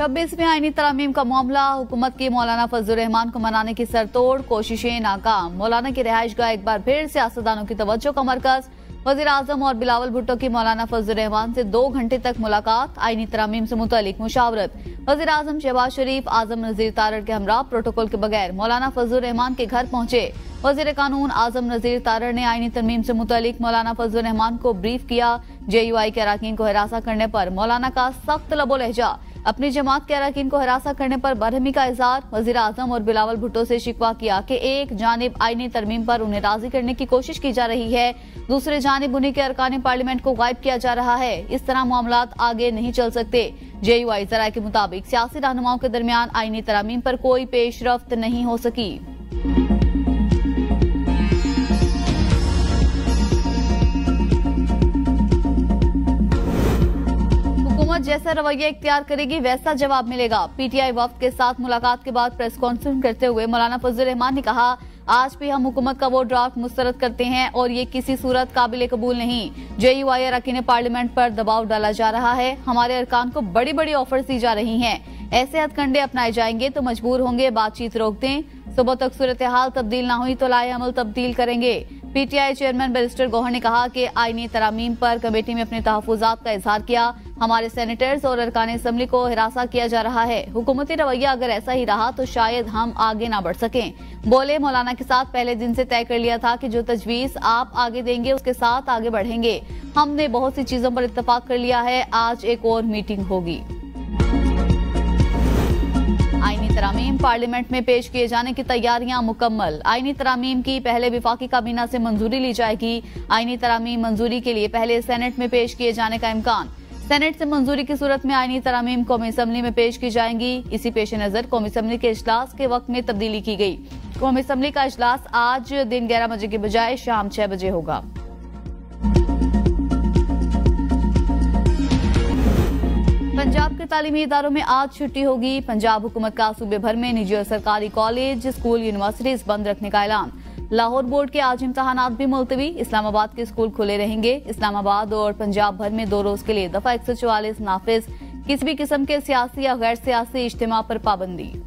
26वें आईनी तरामीम का मामला, हुकूमत की मौलाना फजलुर रहमान को मनाने की सरतोड़ कोशिशें नाकाम। मौलाना की रिहाइशगाह एक बार फिर सियासतदानों की तवज्जो का मरकज। वजीर आजम और बिलावल भुट्टो की मौलाना फजलुर रहमान से 2 घंटे तक मुलाकात, आईनी तरामीम से मुतालिक मुशावरत। वजीर आजम शहबाज शरीफ आजम नजीर तारड़ के हमरा प्रोटोकॉल के बगैर मौलाना फजलुर रहमान के घर पहुंचे। वजीर कानून आजम नजीर तारड़ ने आईनी तरमीम से मुतालिक मौलाना फजलुर रहमान को ब्रीफ किया। JUI के अरकान को हिरासा करने पर मौलाना का सख्त लबो लहजा, अपनी जमात के अरकान को हिरासा करने पर बरहमी का इजहार। वजीर आजम और बिलावल भुट्टो से शिकवा किया कि एक जानिब आईनी तरमीम पर उन्हें राजी करने की कोशिश की जा रही है, दूसरी जानिब उन्हीं के अरकान पार्लियामेंट को गायब किया जा रहा है। इस तरह मामलात आगे नहीं चल सकते। JUI जराये के मुताबिक सियासी रहनुमाओं के दरमियान आईनी तरामीम पर कोई पेशरफ्त नहीं हो सकी। जैसा रवैया इख्तियार करेगी वैसा जवाब मिलेगा। PTI वफ्द के साथ मुलाकात के बाद प्रेस कॉन्फ्रेंस करते हुए मौलाना फजलुर रहमान ने कहा, आज भी हम हुकूमत का वो ड्राफ्ट मुस्तरद करते हैं और ये किसी सूरत काबिल कबूल नहीं। JUI अरकान पार्लियामेंट पर दबाव डाला जा रहा है, हमारे अरकान को बड़ी बड़ी ऑफर्स दी जा रही हैं। ऐसे हथकंडे अपनाए जाएंगे तो मजबूर होंगे बातचीत रोक दें। सुबह तक सूरत हाल तब्दील न हुई तो लाए अमल तब्दील करेंगे। PTI चेयरमैन बैरिस्टर गौहर ने कहा कि आईनी तरामीम पर कमेटी में अपने तहफुजात का इजहार किया। हमारे सेनेटर्स और अरकान असम्बली को हिरासा किया जा रहा है। हुकूमती रवैया अगर ऐसा ही रहा तो शायद हम आगे ना बढ़ सकें। बोले, मौलाना के साथ पहले दिन से तय कर लिया था कि जो तजवीज आप आगे देंगे उसके साथ आगे बढ़ेंगे। हमने बहुत सी चीजों पर इत्तफाक कर लिया है, आज एक और मीटिंग होगी। आईनी तरामीम पार्लियामेंट में पेश किए जाने की तैयारियां मुकम्मल। आईनी तरामीम की पहले विफाकी काबीना से मंजूरी ली जाएगी। आईनी तरामीम मंजूरी के लिए पहले सेनेट में पेश किए जाने का इम्कान। सेनेट से मंजूरी की सूरत में आईनी तरामीम कौमी असम्बली में पेश की जाएंगी। इसी पेश नजर कौमी असम्बली के इजलास के वक्त में तब्दीली की गई। कौमी असम्बली का इजलास आज दिन 11 बजे के बजाय शाम 6 बजे होगा। पंजाब के तालीमी इदारों में आज छुट्टी होगी। पंजाब हुकूमत का सूबे भर में निजी और सरकारी कॉलेज, स्कूल, यूनिवर्सिटीज बंद रखने का ऐलान। लाहौर बोर्ड के आज इम्तहानात भी मुलतवी। इस्लामाबाद के स्कूल खुले रहेंगे। इस्लामाबाद और पंजाब भर में 2 रोज के लिए दफा 144 नाफिज। किसी भी किस्म के सियासी या गैर सियासी इज्तिमा पर पाबंदी।